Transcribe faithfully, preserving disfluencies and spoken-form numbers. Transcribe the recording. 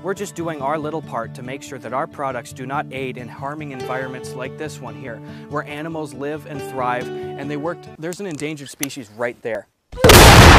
We're just doing our little part to make sure that our products do not aid in harming environments like this one here, where animals live and thrive, and they work. There's an endangered species right there.